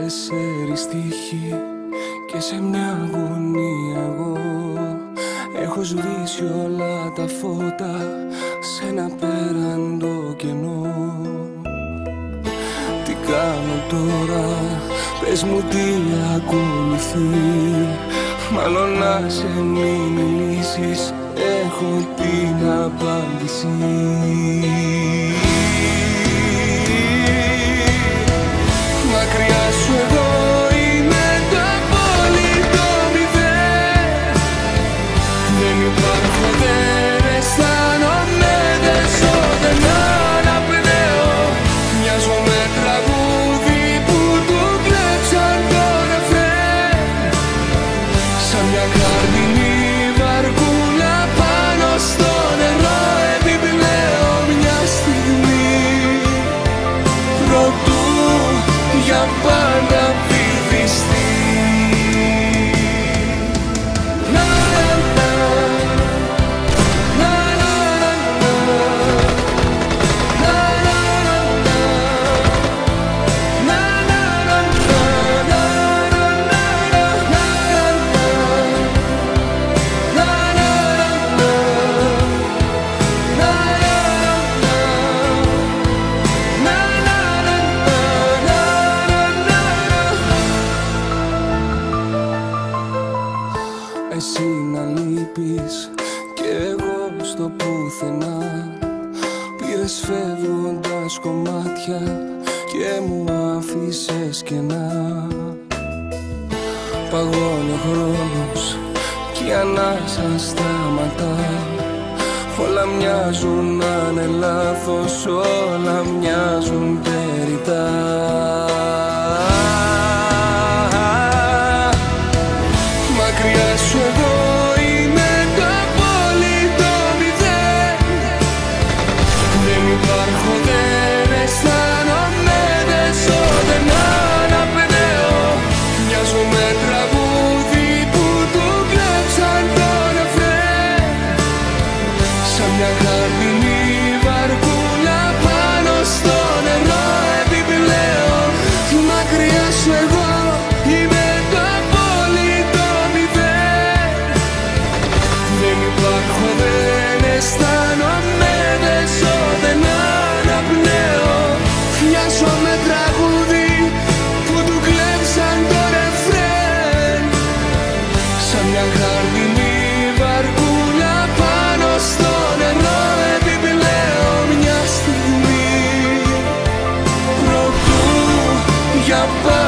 4 στίχοι και σε μια αγωνία εγώ έχω σβήσει όλα τα φώτα σε ένα πέραντο κενό. Τι κάνω τώρα, πες μου τι ακολουθεί. Μάλλον να σε μην μιλήσεις, έχω την απάντηση. Μακριά σου εγώ είμαι το απόλυτο μηδέν. Δεν υπάρχω, δεν αισθάνομαι, δεν ζω, δεν αναπνέω. Μοιάζω με τραγούδι που του κλέψαν το ρεφρέν. Σαν μια καρμινή βαρκούλα πάνω στο νερό επιπλέω μια στιγμή. Προτού για πάντα βυθιστεί. Εσύ να λείπεις και εγώ στο πουθενά. Πήρες φεύγοντας κομμάτια και μου άφησες κενά. Παγώνει ο χρόνος κι η ανάσα σταματά. Όλα μοιάζουν να είναι λάθος, όλα μοιάζουν περιττά. Μακριά σου εγώ είμαι το απόλυτο μηδέν. Δεν υπάρχω, δεν αισθάνομαι, δεν ζω, δεν αναπνέω. Μοιάζω με τραγούδι που του κλέψαν το ρεφρέν. Σαν μια καρμινή βαρκούλα πάνω στο νερό επιπλέω. Μακριά σου εγώ είμαι το απόλυτο μηδέν. Δεν υπάρχω, δεν αισθάνομαι, δεν ζω, δεν αναπνέω. Μοιάζω με τραγούδι που του κλέψαν το ρεφρέν. Σαν μια καρμινή βαρκούλα πάνω στο νερό επιπλέω μια στιγμή. Προτού για πάντα